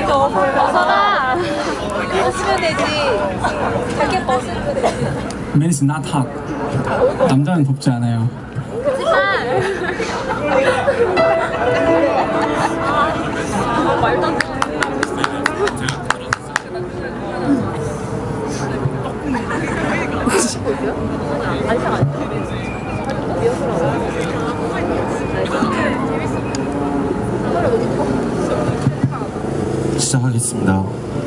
너 벗어라. 벗으면 되지. 자켓 벗으면 되지. Men is not hot. 남자는 덥지 않아요. 말도 안 돼. 시작하겠습니다.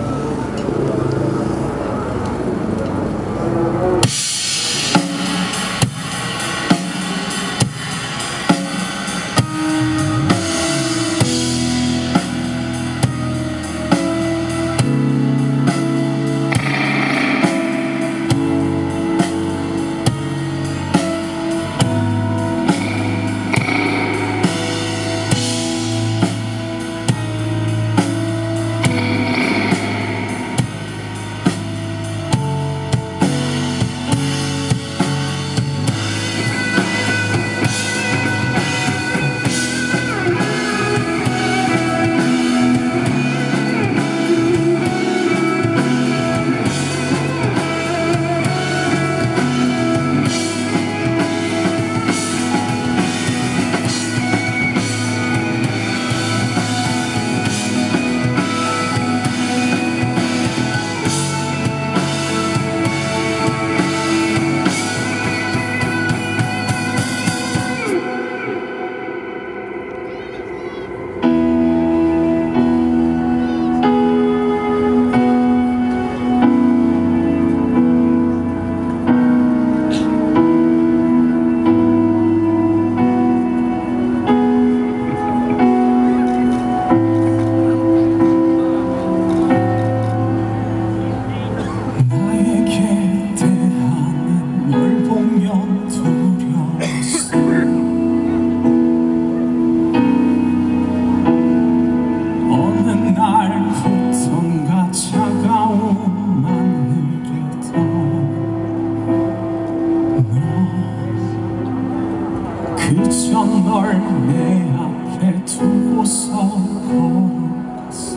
그저 널 내 앞에 두고서 걸어갔어.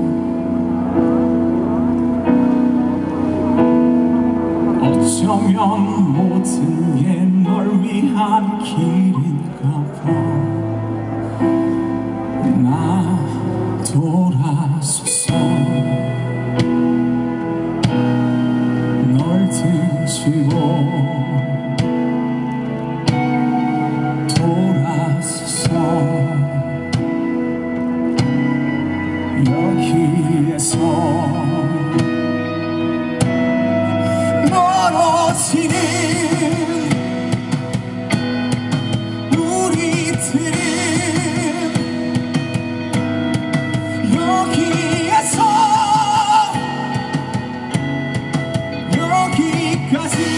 어쩌면 모든 게 널 위한 길인가 봐. 나 돌아서서 널 등지고 여기에서 멀어지는 우리들은 여기에서 여기까지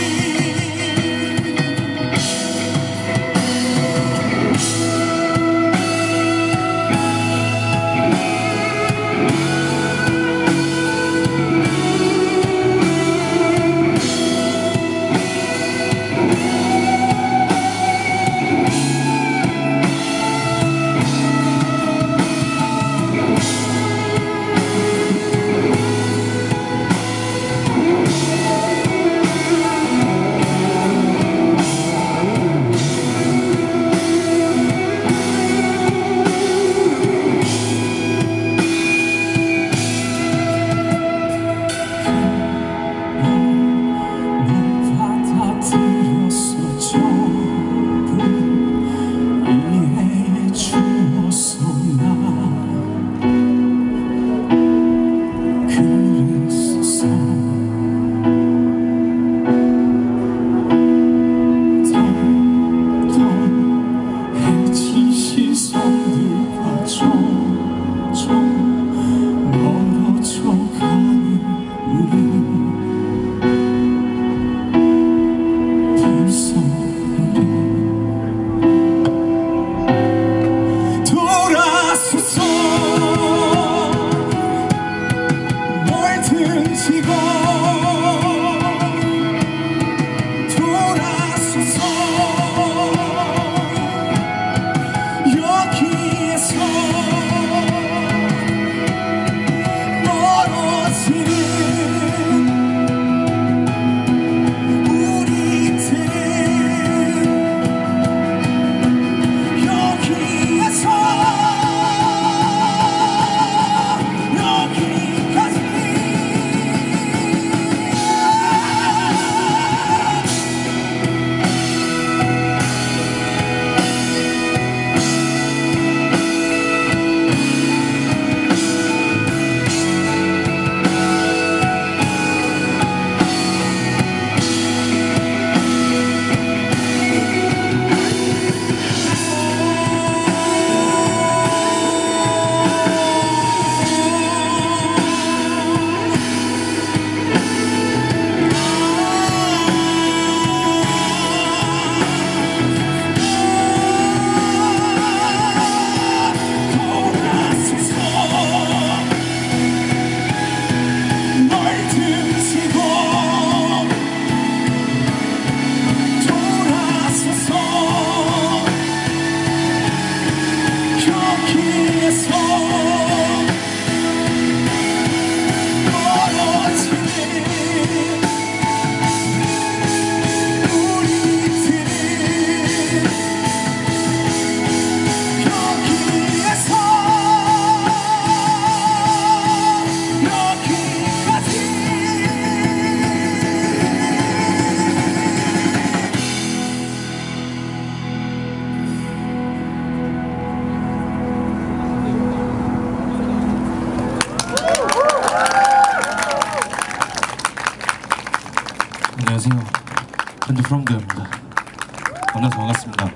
프롬드입니다. 만나서 반갑습니다.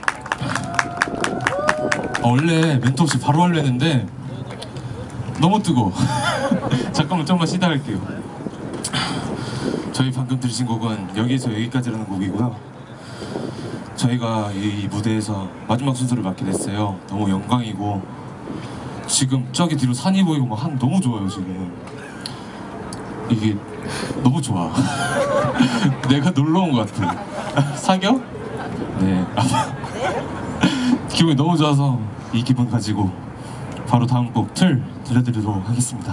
원래 멘트 없이 바로 하려 했는데 너무 뜨거워. 잠깐만 좀만 쉬다 할게요. 저희 방금 들으신 곡은 여기서 여기까지라는 곡이고요. 저희가 이 무대에서 마지막 순서를 맡게 됐어요. 너무 영광이고 지금 저기 뒤로 산이 보이고 막 너무 좋아요. 지금 이게 너무 좋아. 내가 놀러 온 것 같아. 사겨? 네. 기분이 너무 좋아서 이 기분 가지고 바로 다음 곡 틀 들려드리도록 하겠습니다.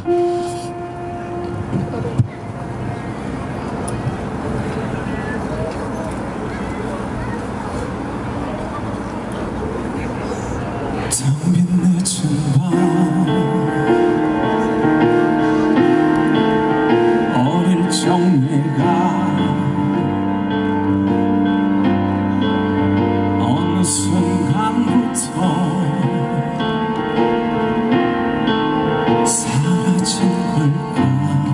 텅빈 늦은 밤 어릴 적 내가 어느 순간부터 사라진 걸까.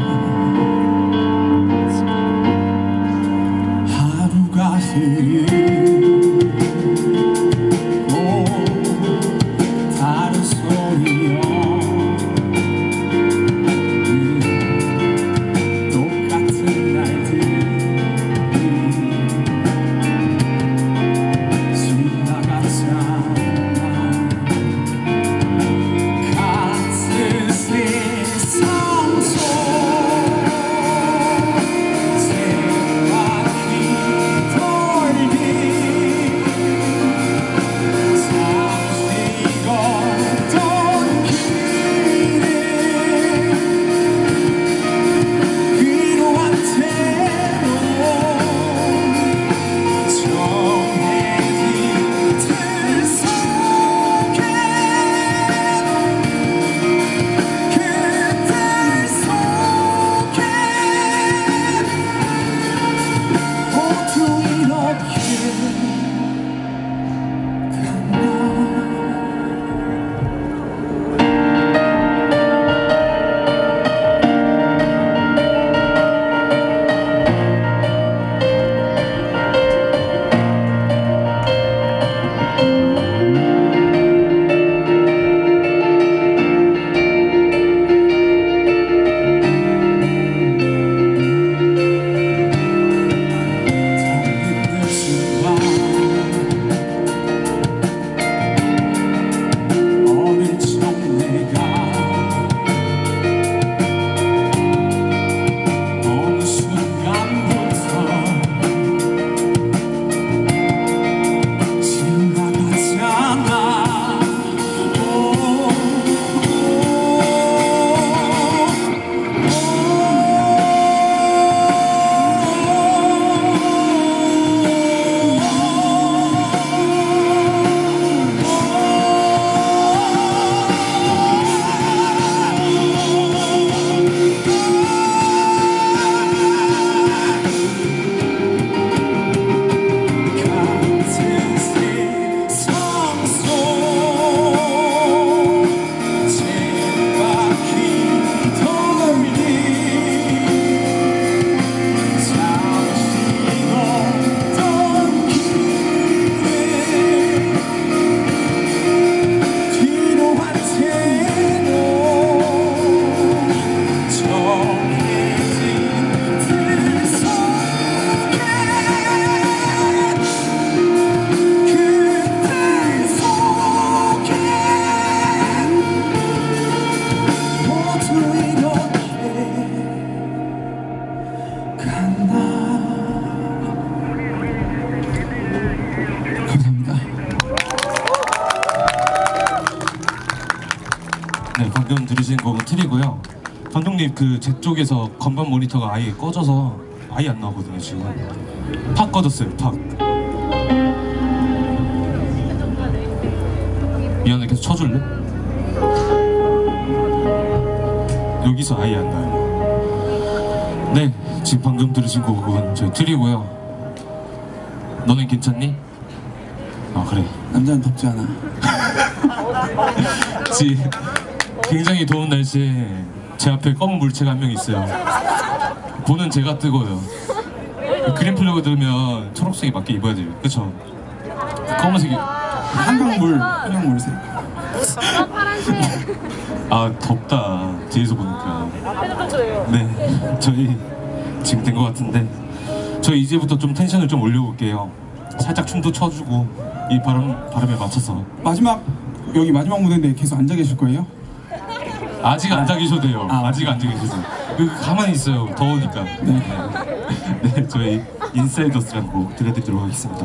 하루가 흐르고 다른 소리여 똑같은 날들이 지나갔잖아. 같은 세상 속 새바퀴 돌기 잠시 걷던 길에 위로한 채로 정해진 틀 속에 그들 속에 모두 이렇게 어릴 적 내가 어느 순간부터 지나갔잖아. 같은 세상 속 새바퀴 돌기 잠시 걷던 길에 뒤로 한 채로 정해진 틀 속에 그들 속에 모두 이렇게 갔나. 감사합니다. 네, 방금 들으신 곡은 틀이고요. 감독님 제 쪽에서 건반 모니터가 아예 꺼져서 아예 안 나오거든요. 지금 팍 꺼졌어요. 팍. 미안해, 계속 쳐줄래? 여기서 아예 안 나요. 네, 지금 방금 들으신 곡은 저희 틀이고요. 너는 괜찮니? 아 그래. 남자는 덥지 않아. 지금 굉장히 더운 날씨에 제 앞에 검은 물체가 한 명 있어요. 보는 제가 뜨거워요. 그린 플래그 들으면 초록색에 맞게 입어야 돼요. 그쵸? 검은색이. 한강물색. 파란색. 아, 덥다. 뒤에서 보니까. 앞에는 그래요. 네, 저희 지금 된 것 같은데 저희 이제부터 좀 텐션을 좀 올려볼게요. 살짝 춤도 춰주고 이 바람에 맞춰서. 여기 마지막 무대인데 계속 앉아 계실 거예요? 아직 앉아 계셔도 돼요. 아, 아직 앉아 계셔도 돼요. 가만히 있어요. 더우니까. 네, 저희 인사이더스라는 곡 들려드리도록 하겠습니다.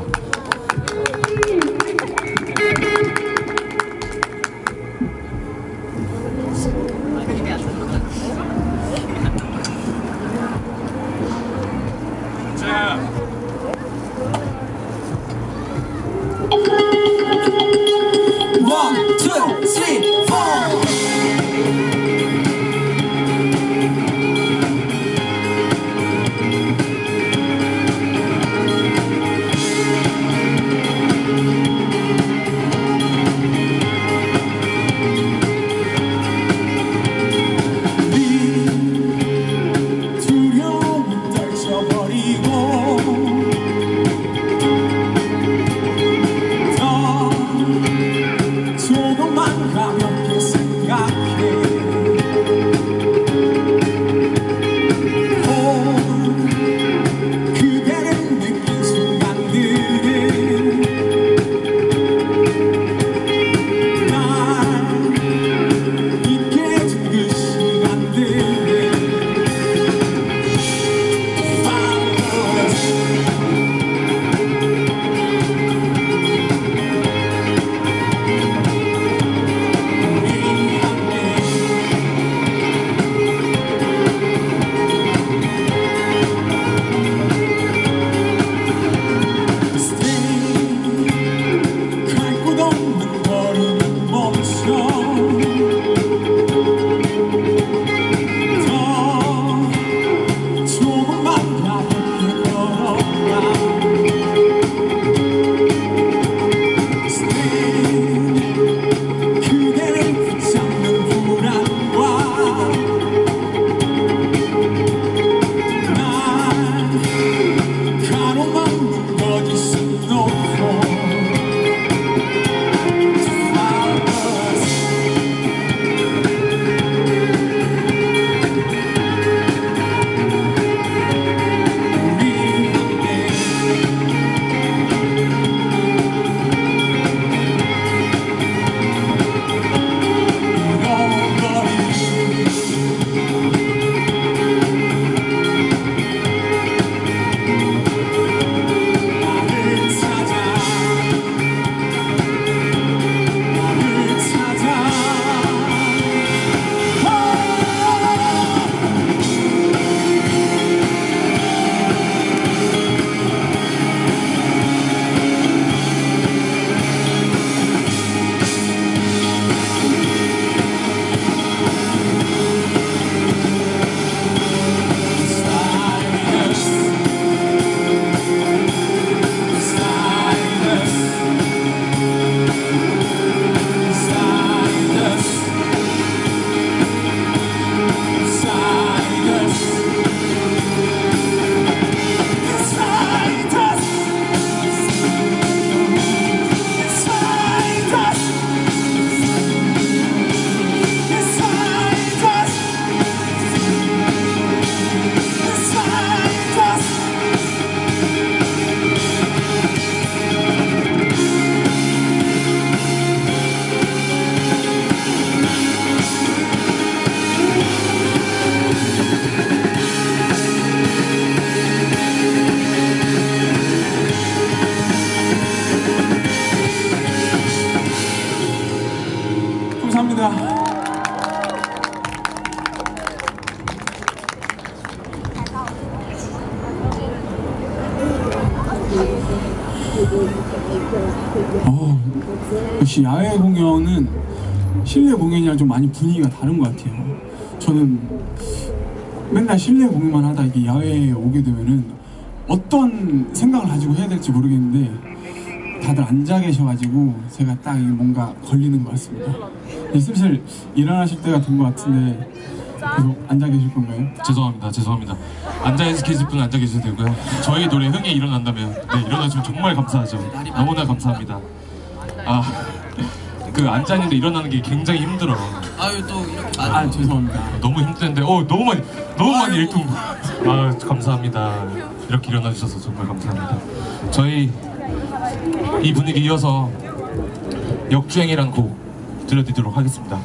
One, two, three, four. 역시 야외 공연은 실내 공연이랑 좀 많이 분위기가 다른 것 같아요. 저는 맨날 실내 공연만 하다 이게 야외에 오게 되면은 어떤 생각을 가지고 해야 될지 모르겠는데 다들 앉아 계셔가지고 제가 딱 뭔가 걸리는 것 같습니다. 슬슬 일어나실 때가 된 것 같은데 계속 앉아 계실 건가요? 죄송합니다. 계실 분은 앉아 계셔도 되고요. 저희 노래 흥이 일어난다면 네, 일어나시면 정말 감사하죠. 너무나 감사합니다. 그 앉아 있는데 일어나는 게 굉장히 힘들어. 아유 또 이렇게 아 죄송합니다. 너무 힘든데 너무 많이 일동. 감사합니다. 이렇게 일어나 주셔서 정말 감사합니다. 저희 이 분위기 이어서 역주행이란 곡 들려드리도록 하겠습니다.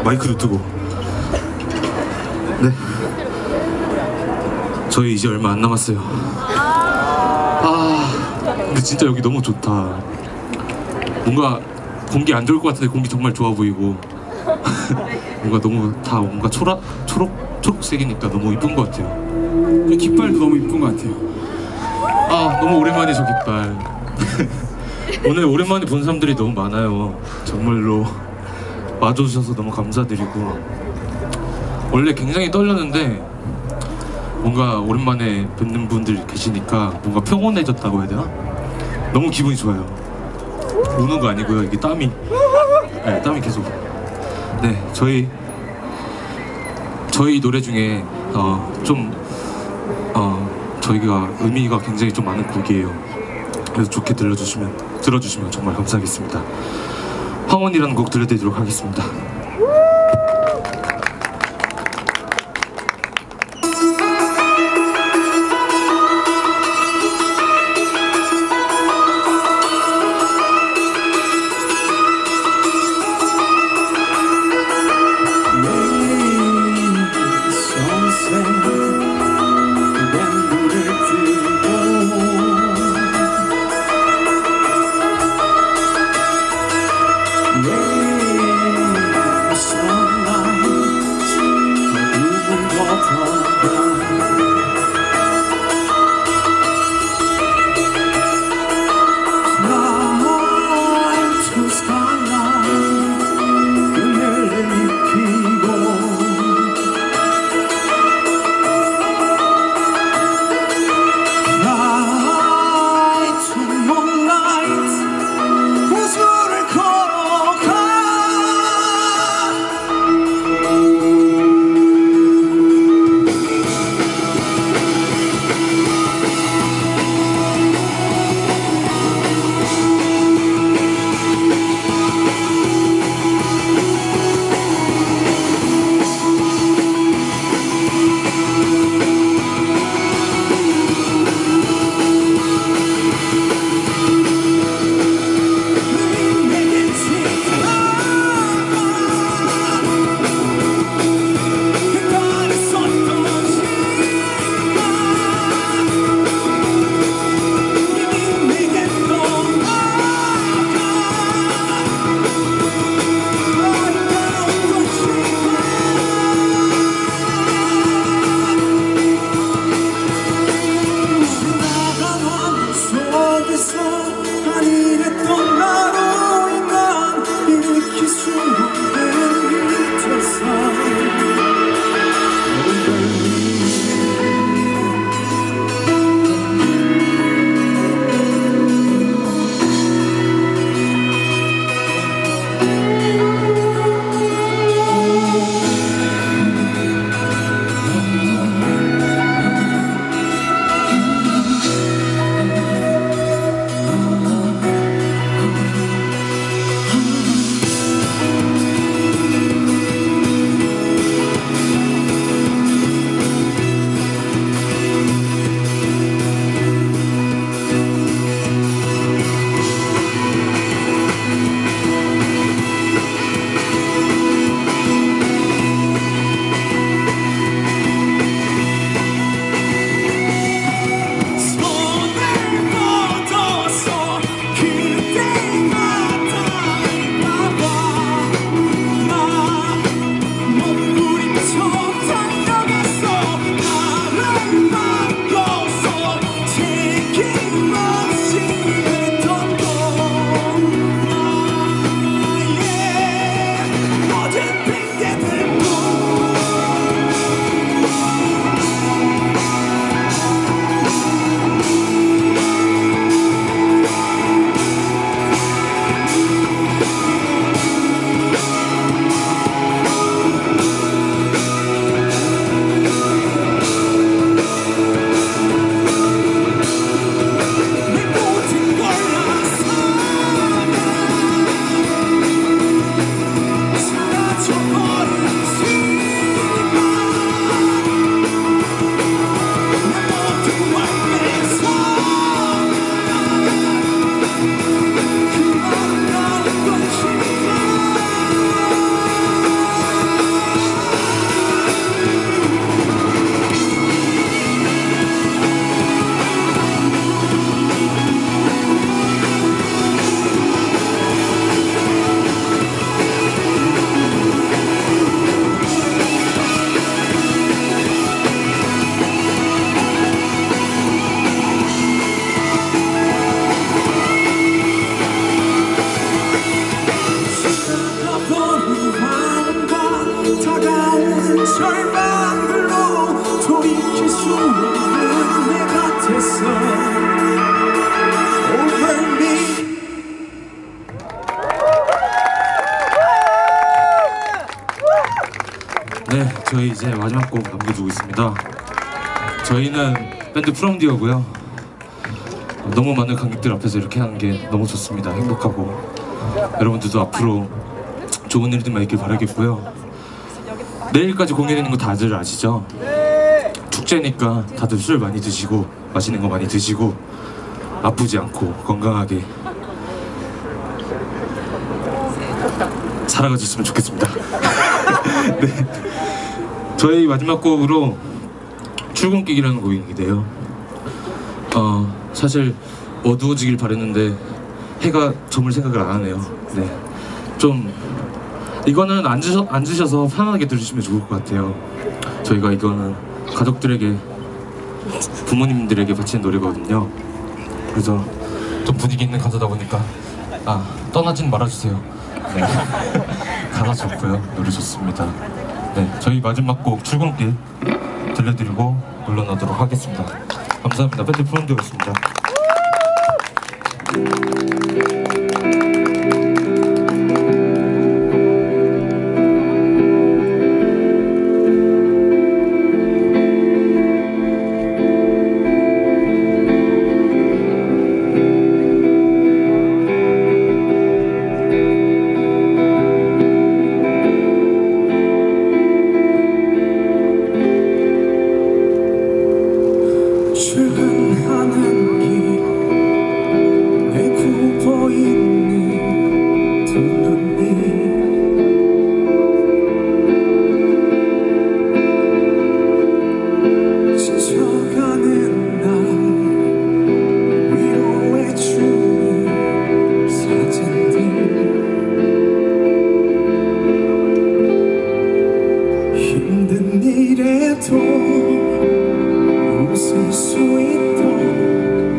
마이크도 뜨고. 네. 저희 이제 얼마 안 남았어요. 근데 진짜 여기 너무 좋다. 뭔가 공기 안 좋을 것 같은데 공기 정말 좋아 보이고 뭔가 너무 다 뭔가 초록색이니까 너무 이쁜 것 같아요. 저 깃발도 너무 이쁜 것 같아요. 너무 오랜만에 저 깃발. 오늘 오랜만에 본 사람들이 너무 많아요. 정말로 와주셔서 너무 감사드리고, 원래 굉장히 떨렸는데 뭔가 오랜만에 뵙는 분들이 계시니까 뭔가 평온해졌다고 해야 되나? 너무 기분이 좋아요. 우는 거 아니고요. 이게 땀이 계속. 네, 저희 노래 중에 저희가 의미가 굉장히 좀 많은 곡이에요. 그래서 좋게 들어주시면 정말 감사하겠습니다. 황혼이라는 곡 들려드리도록 하겠습니다. 됐어 over me. 네, 저희 이제 마지막 곡 남겨두고 있습니다. 저희는 밴드 프롬디어고요. 너무 많은 관객들 앞에서 이렇게 하는 게 너무 좋습니다. 행복하고 여러분들도 앞으로 좋은 일들만 있길 바라겠고요. 내일까지 공연 있는 거 다들 아시죠? 축제니까 다들 술 많이 드시고 맛있는 거 많이 드시고 아프지 않고 건강하게 살아가셨으면 좋겠습니다. 네, 저희 마지막 곡으로 출근길이라는 곡인데요. 사실 어두워지길 바랬는데 해가 저물 생각을 안 하네요. 네, 좀 이거는 앉으셔서 편안하게 들으시면 좋을 것 같아요. 저희가 이거는 가족들에게, 부모님들에게 바치는 노래거든요. 그래서 좀 분위기 있는 가사다 보니까 떠나진 말아주세요. 네. 가사 좋고요, 노래 좋습니다. 네, 저희 마지막 곡 출근길 들려드리고 물러나도록 하겠습니다. 감사합니다. 밴드 프롬디어였습니다. 출근하는 길 내 굽어 있는 두 눈이 지쳐가는 날 위로해 주는 사진들 힘든 일에도 웃을 수 있던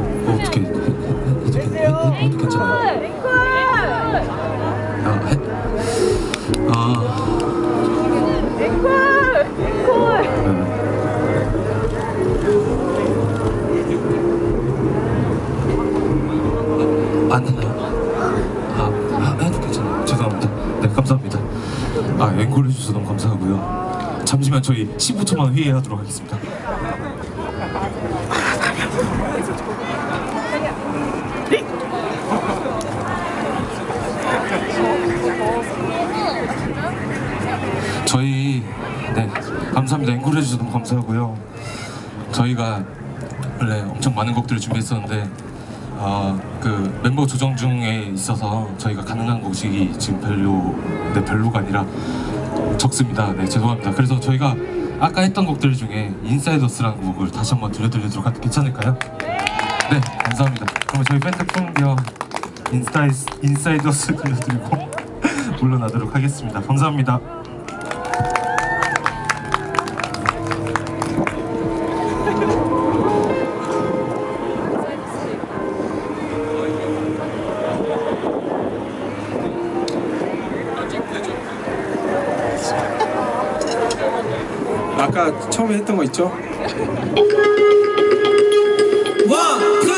어떻게 해도 괜찮아요? 안 되나요? 해도 괜찮아요. 죄송합니다. 네, 감사합니다. 앵콜 해주셔서 너무 감사하고요. 잠시만 저희 15초만 회의하도록 하겠습니다. 저희 감사합니다. 앵콜 해주셔서 너무 감사하고요. 저희가 원래 엄청 많은 곡들을 준비했었는데 그 멤버 조정 중에 있어서 저희가 가능한 곡이 지금 별로가 아니라 적습니다. 네, 죄송합니다. 그래서 저희가 아까 했던 곡들 중에 인사이더스라는 곡을 다시 한번 들려드리도록 할게요. 괜찮을까요? 네, 감사합니다. 그럼 저희 밴드 풍경 인사이더스 들려드리고 물러나도록 하겠습니다. 감사합니다. 아까 처음에 했던 거 있죠? 와!